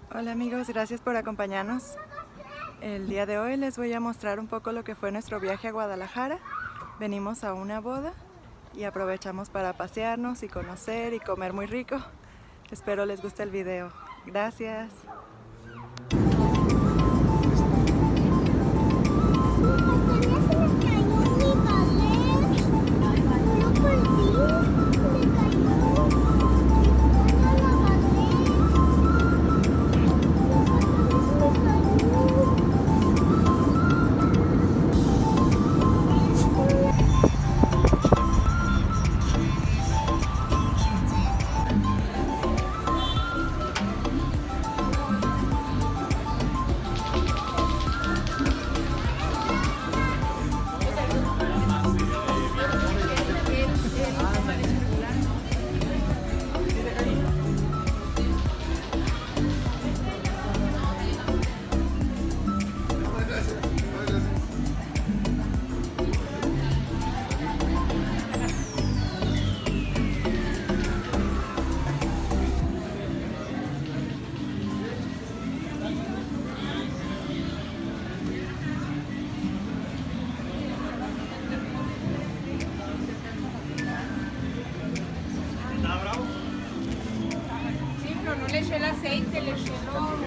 Hola amigos, gracias por acompañarnos. El día de hoy les voy a mostrar un poco lo que fue nuestro viaje a Guadalajara. Venimos a una boda y aprovechamos para pasearnos y conocer y comer muy rico. Espero les guste el video. Gracias. No le eché el aceite, le eché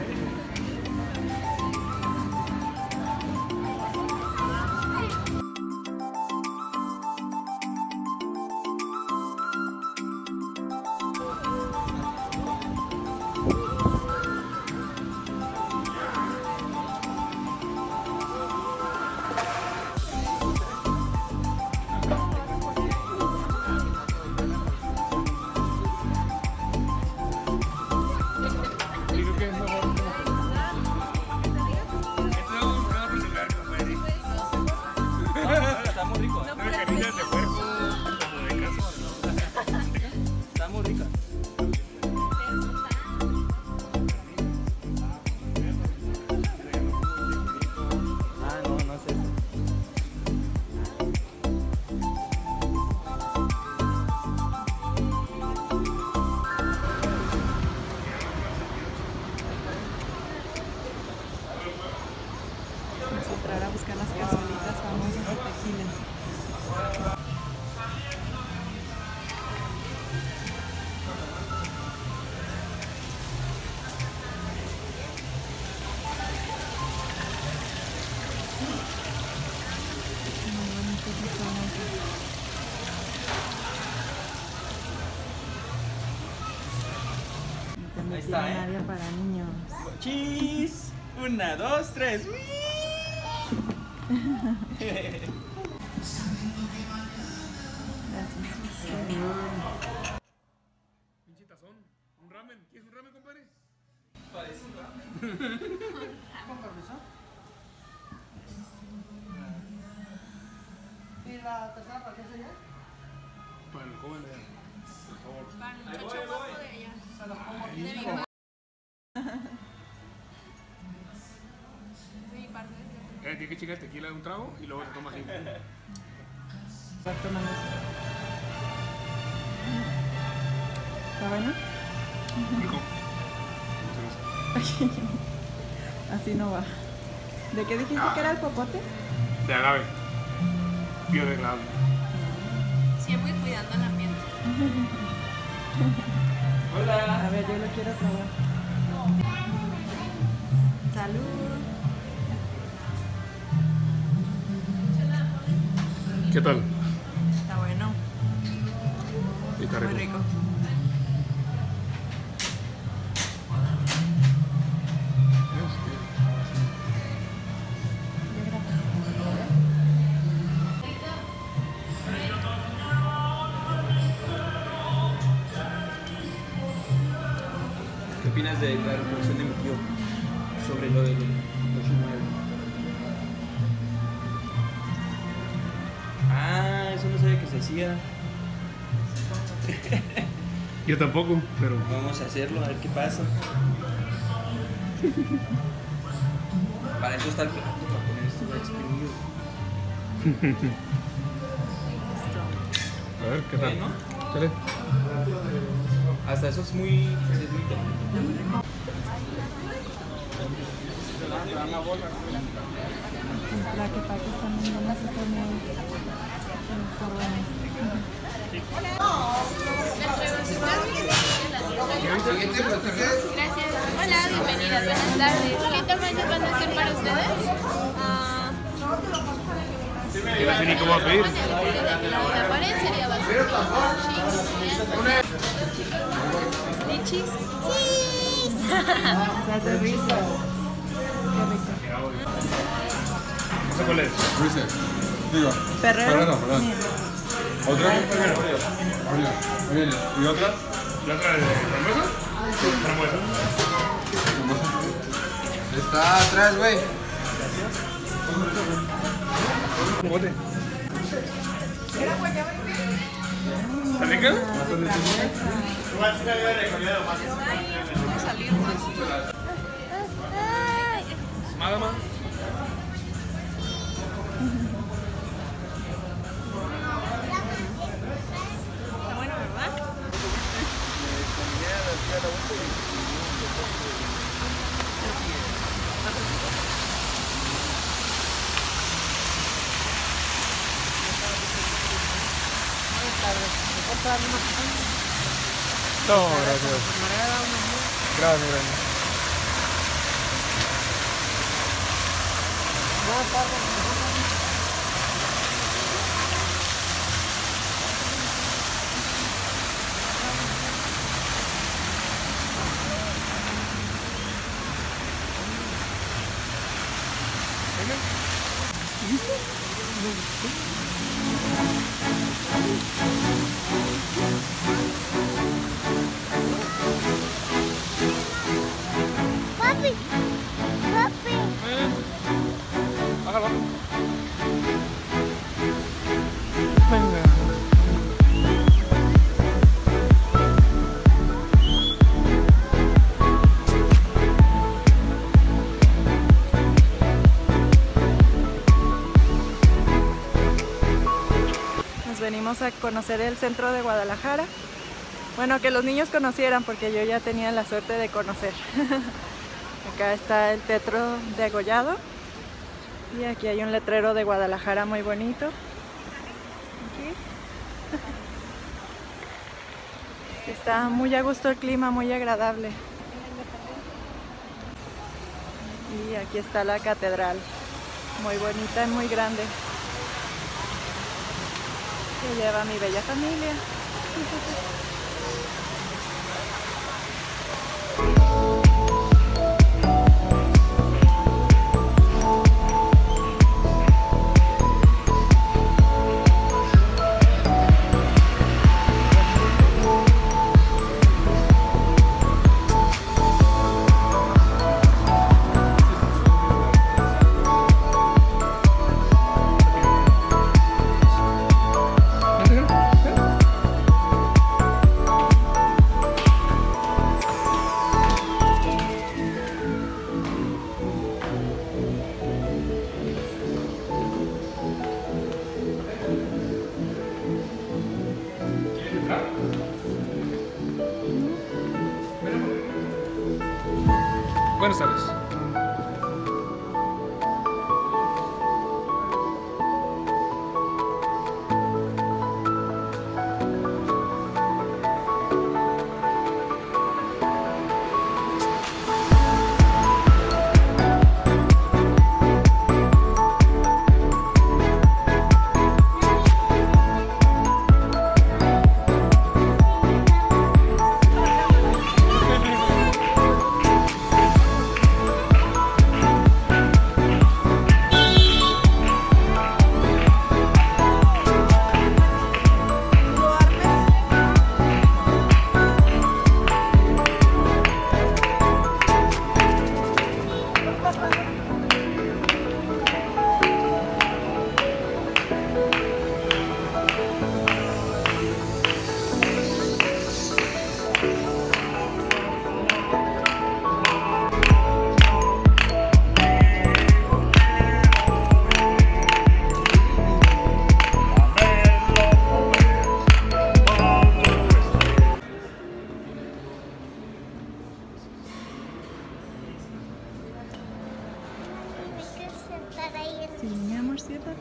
Entrar a buscar las cazuelitas famosas de tequila. Ahí está, área para niños. Cheese. 1, 2, 3. Pinche tazón, un ramen. ¿Quieres un ramen, compadre? Parece un ramen. ¿Con permiso? ¿Y la tercera para qué sería? Para el joven, por favor. para el muchacho guapo de ella. Se los pongo aquí. De mi mamá. Sí, parte de Tienes que checar el tequila de un trago y luego te tomas así. ¿Está bueno? Rico. Así no va. ¿De qué dijiste que era el popote? De agave. Biodegradable. siempre cuidando el ambiente. Hola. A ver, yo lo quiero probar. Salud. ¿Qué tal? Está bueno. Sí, está Muy rico. rico. ¿Qué opinas de la reflexión de mi tío sobre lo del 8-9? Ah, eso no sabía que se hacía. Yo tampoco, pero Vamos a hacerlo, a ver qué pasa. Para eso está el plato, para poner esto ya exprimido. a ver, ¿qué tal? Bueno. Chale. Hasta eso es muy inteligente. La que para que están muy buenas, están muy buenas. Gracias. Hola, bienvenidas, buenas tardes. ¿Qué tamaños van a ser para ustedes? ¿Qué va a ser y cómo va a pedir? La pared sería bastante. ¿Lichis? ¡Sí! Se hace risa. Qué rico. ¿Esa cuál es? Reese. Digo. Ferrero. Ferrero, perdón. Mira. ¿Otra? Bien. ¿Y otra? ¿La otra de frambuesa? Frambuesa. Está atrás, güey. ¿Bote? ¿Está rica? Nada más. Está bueno, ¿verdad? No, gracias. Gracias. Papi, papi. Hágalo. Venga. Nos venimos a conocer el centro de Guadalajara. Bueno, que los niños conocieran porque yo ya tenía la suerte de conocer. Acá está el Teatro Degollado y aquí hay un letrero de Guadalajara muy bonito. Aquí. Está muy a gusto el clima, muy agradable. Y aquí está la catedral, muy bonita y muy grande, que lleva a mi bella familia. Buenas tardes. quedar ahí en Sí, mi amor, siéntate.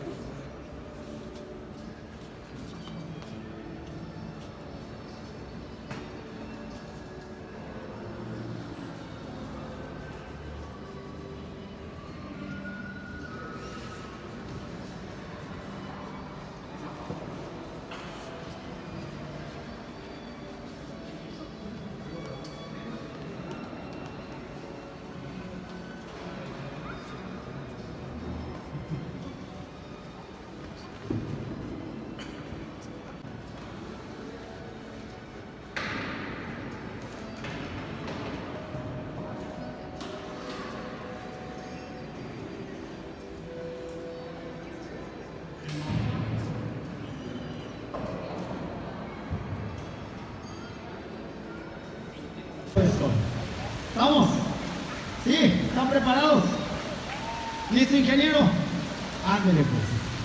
¿Estamos? ¿Sí? ¿Están preparados? ¿Listo, ingeniero? Ándele pues.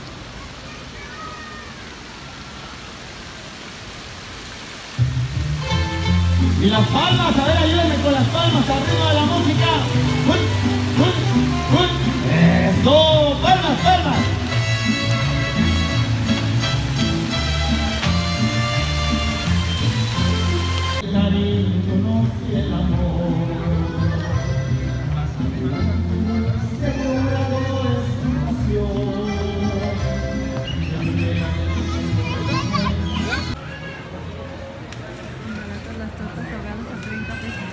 Y las palmas, a ver, ayúdenme con las palmas, arriba de la música. ¡Eso! ¡Palmas, palmas! El cariño conoce el amor. Segura de destinación. Las tortas ahogadas a 30 pesos.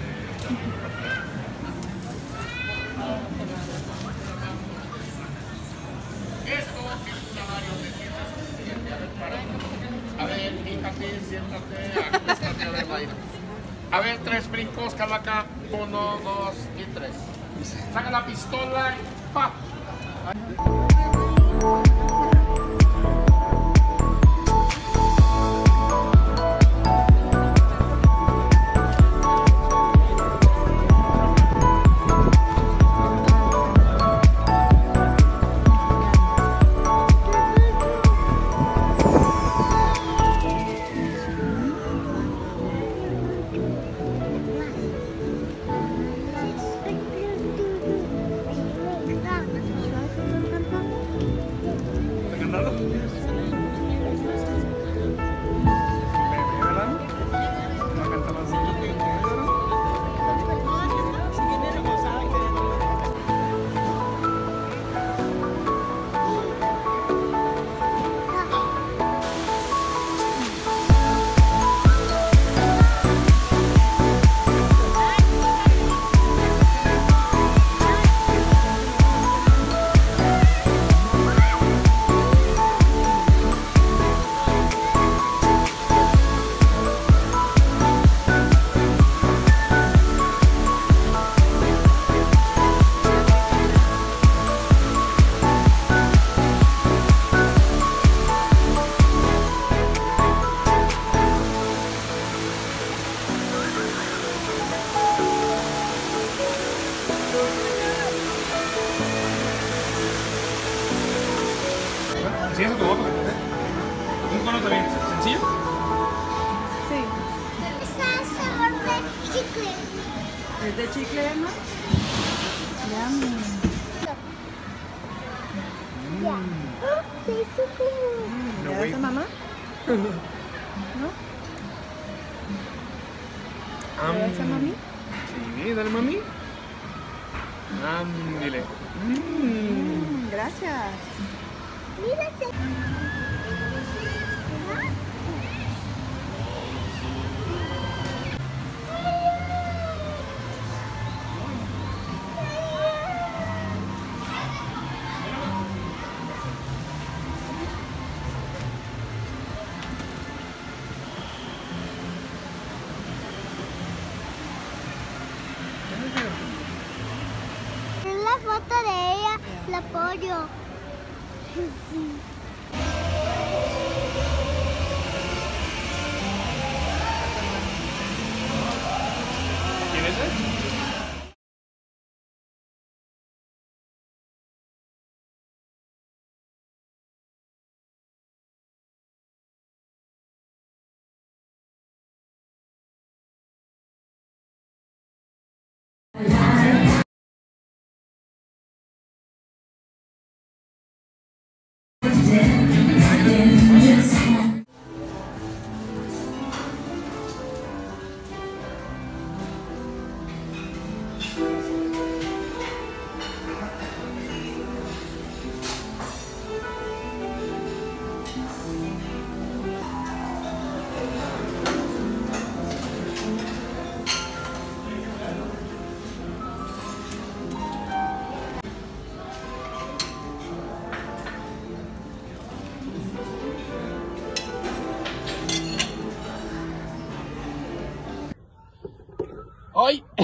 A ver, fíjate, siéntate, acuéstate, a ver, va a ir. A ver, 3 brincos, calaca, 1, 2 y 3. Saca la pistola y ¡pa! ¿Sí es tu trabajo? ¿Un cono también? ¿Sencillo? Sí. Está sabor de chicle. ¿Es de chicle, Emma? Yummy. Ya. Se hizo como... ¿Le das a mamá? ¿No? ¿Le das a mami? Sí, dale mami. Dile. Gracias. Mira, la foto de ella, la apoyo. Sí.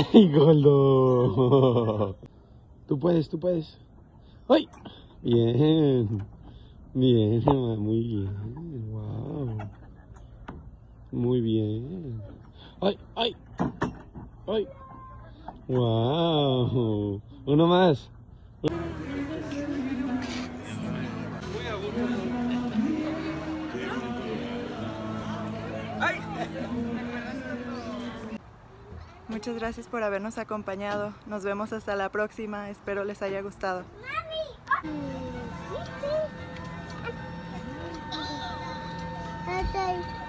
¡Ay, Goldo! Tú puedes, tú puedes. ¡Ay! Bien. Bien, mamá, muy bien. Wow. Muy bien. ¡Ay, ay! ¡Ay! Wow. Uno más. Muchas gracias por habernos acompañado. Nos vemos hasta la próxima. Espero les haya gustado. ¡Mami!